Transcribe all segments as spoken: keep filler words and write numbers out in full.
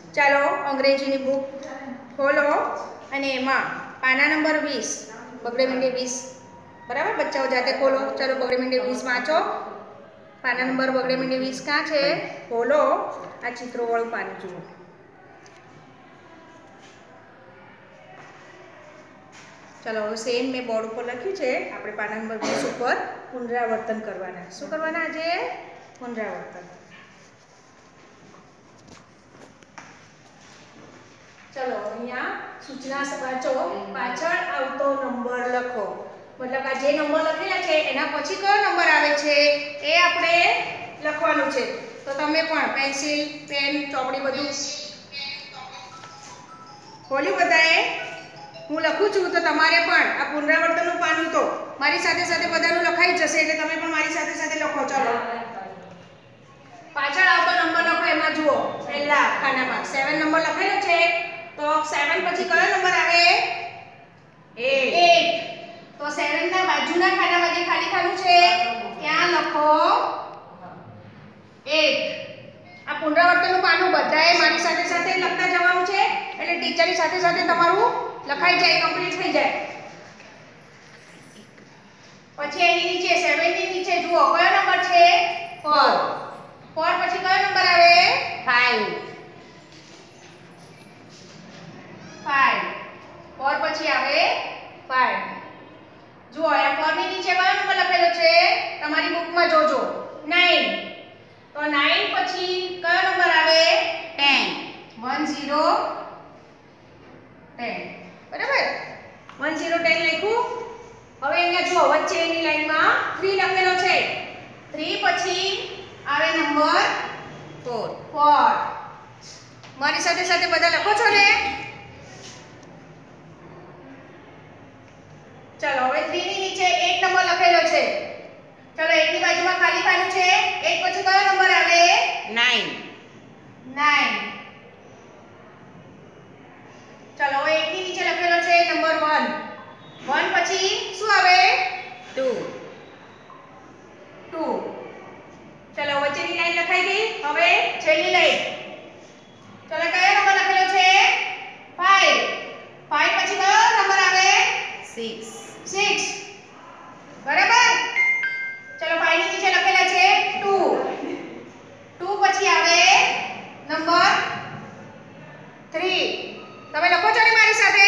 ચાલો અંગ્રેજીની બુક ખોલો અને એમાં પાના નંબર વીસ બગડે મીંડે વીસ બરાબર બચ્ચાઓ જાતે ખોલો. ચાલો બગડે મીંડે વીસ વાંચો. પાના નંબર બગડે મીંડે વીસ ક્યાં છે? ખોલો. આ ચિત્રોવાળું પાનું જુઓ. ચાલો હવે સેમ મેં બોર્ડ ઉપર લખ્યું છે. આપણે પાના નંબર વીસ ઉપર પુનરાવર્તન કરવાના. શું કરવાના? આજે પુનરાવર્તન. ચલો અહીંયા સૂચના વાંચો. પાછળ આવતો નંબર લખો. મતલબ આ જે નંબર લખેલા છે એના પછી કયો નંબર આવે છે એ આપણે લખવાનું છે. તો તમે પણ પેન્સિલ પેન ચોપડી બધું ખોલ્યું બધાએ? હું લખું છું તો તમારે પણ આ પુનરાવર્તનનું પાનું તો મારી સાથે સાથે બધાનું લખાઈ જશે એટલે તમે પણ મારી સાથે સાથે લખો. ચલો પાછળ આવતો નંબર લખો. એમાં જુઓ પહેલા ખાનામાં સેવન નંબર લખેલો છે તો સેવન પછી કયો નંબર આવે? એટ. તો સેવન ના બાજુના ખાનામાં જે ખાલી ખાનું છે ત્યાં લખો એટ. આ પુનરાવર્તનનું પાનું બધાએ મારી સાથે સાથે લખતા જવાનું છે એટલે ટીચરની સાથે સાથે તમારું લખાઈ જાય, કમ્પ્લીટ થઈ જાય. પછી એની નીચે સેવન ની નીચે જુઓ કયો નંબર છે? ફોર. ફોર પછી કયો નંબર આવે? ફાઈવ. ફાઈવ. ફોર પછી આવે ફાઈવ. જુઓ આ ફોર ની નીચે કયો નંબર લખેલો છે? તમારી બુકમાં જોજો નાઇન. તો નાઇન પછી કયો નંબર આવે? ટેન. One zero ten. બરાબર? વન ઝીરો ટેન લખ્યું. હવે અહીંયા જુઓ વચ્ચે એની લાઈનમાં થ્રી લખેલો છે. થ્રી પછી આવે નંબર ફોર. ફોર. મારી સાથે સાથે બધા લખો છો ને? ચલો હવે થ્રી ની નીચે એટ નંબર લખેલો છે. ચલો એટ ની બાજુમાં ખાલી ખાનું છે. એટ પછી કયો નંબર આવે? નાઇન. નાઇન. ચલો હવે એટ ની નીચે લખેલો છે નંબર વન. વન પછી શું આવે? ટુ. ટુ. ચલો વચ્ચેની લાઈન લખાઈ ગઈ. હવે છેલ્લી લાઈન. ચલો કયો નંબર લખેલો છે? ફાઈવ. ફાઈવ પછી કયો નંબર આવે? સિક્સ. સિક્સ. બરાબર? ચલો ફાઈવ ની નીચે લખેલા છે ટુ. ટુ પછી આવે નંબર થ્રી. તમે લખો છો ને મારી સાથે?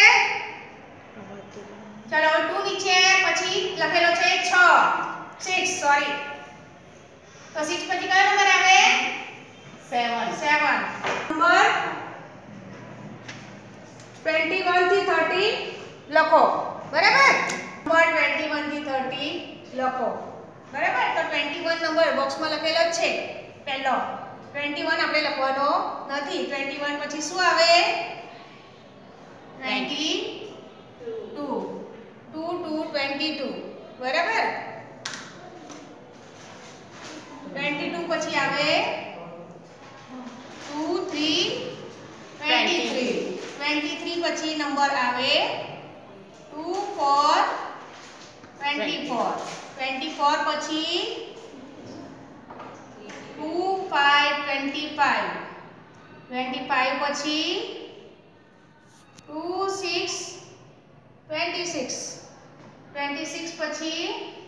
ચલો ટુ નીચે પછી લખેલો છે છ. Six sorry. તો સિક્સ પછી કયો નંબર આવે? Seven. Seven. Number twenty one થી થર્ટી લખો. બરાબર? નંબર ટ્વેન્ટી વન થી થર્ટી લખો. બરાબર? તો ટ્વેન્ટી વન નંબર બોક્સમાં લખેલો જ છે પહેલો. ટ્વેન્ટી વન આપણે લખવાનો નથી. ટ્વેન્ટી વન પછી શું આવે? Twenty two. Two two twenty two. બરાબર? ટ્વેન્ટી ટુ પછી આવે two three twenty three. Twenty three પછી નંબર આવે two four twenty four. Twenty four પછી two five twenty five. Twenty five પછી two six twenty six. Twenty six પછી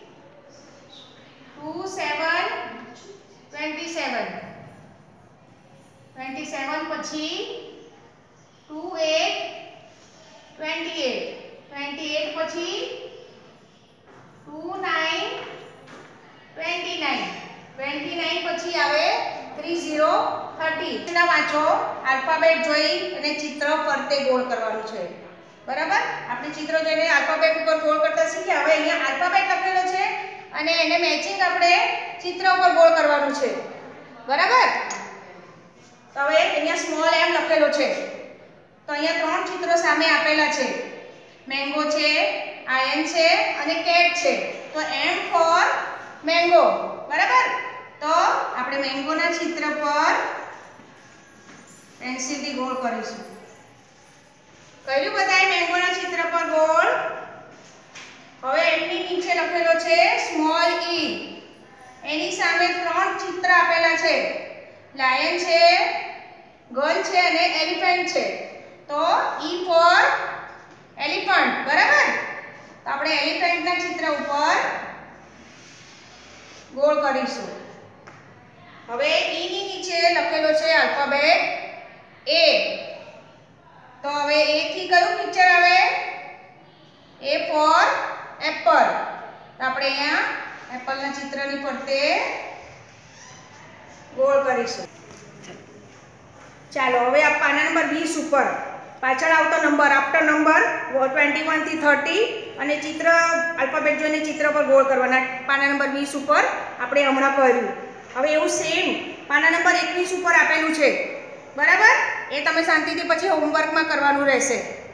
two seven twenty seven. Twenty seven પછી two eight twenty eight. Twenty eight પછી two nine twenty nine. Twenty nine પછી આવે three zero thirty. ના વાંચો. Alphabet જોઈ અને ચિત્ર ફરતે ગોળ કરવાનું છે. બરાબર? આપણે ચિત્ર જોઈને આલ્ફાબેટ ઉપર ગોળ કરતા શીખ્યા. હવે અહીંયા આલ્ફાબેટ લખેલો છે અને એને મેચિંગ આપણે ચિત્ર ઉપર ગોળ કરવાનું છે. બરાબર? તો હવે અહીંયા સ્મોલ એમ લખેલો છે. તો અહીંયા ત્રણ ચિત્રો સામે આપેલા છે. મેંગો છે, આયન છે અને કેટ છે. તો એમ ફોર મેંગો. બરાબર? તો આપણે મેંગોના ચિત્ર પર પેન્સિલથી ગોળ કરીશું. કર્યું બધાએ મેંગોના ચિત્ર પર ગોળ? હવે એમની નીચે લખેલો છે સ્મોલ ઈ. એની સામે ત્રણ ચિત્ર આપેલા છે. લાયન છે, ગર્લ છે અને એલિફન્ટ છે તો ઈ ફોર એલિફન્ટ, બરાબર? તો આપણે એલિફન્ટના ચિત્ર ઉપર ગોળ કરીશું. હવે ઈ ની નીચે લખેલો છે આલ્ફાબેટ એ. તો હવે એ થી કયું પિક્ચર આવે? A for apple. તો આપણે અહીંયા એપલના ચિત્રની ફરતે ગોળ કરીશું. ચાલો હવે આ પાના નંબર વીસ ઉપર પાછળ આવતો number after number twenty one થી થર્ટી અને ચિત્ર આલ્ફાબેટ જોઈને ચિત્ર પર ગોળ કરવાના. પાના નંબર વીસ ઉપર આપણે હમણાં કર્યું. હવે એવું સેમ પાના નંબર એકવીસ ઉપર આપેલું છે, બરાબર? એ તમે શાંતિથી પછી હોમવર્કમાં કરવાનું રહેશે.